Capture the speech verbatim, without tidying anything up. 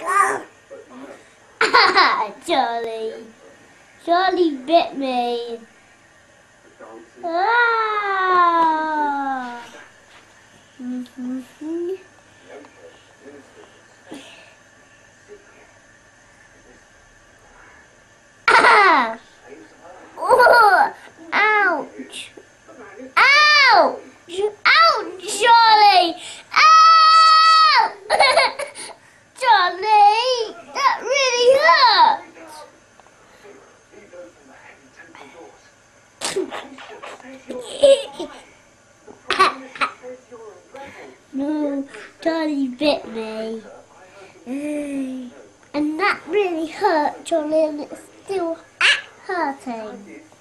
Charlie. Charlie bit me. Ah. Mm-hmm. Ah. Oh. Ouch. Ouch. Ouch, Charlie. Ow! Charlie, that really hurt. No, Charlie bit me. And that really hurt, Charlie, and it's still hurting.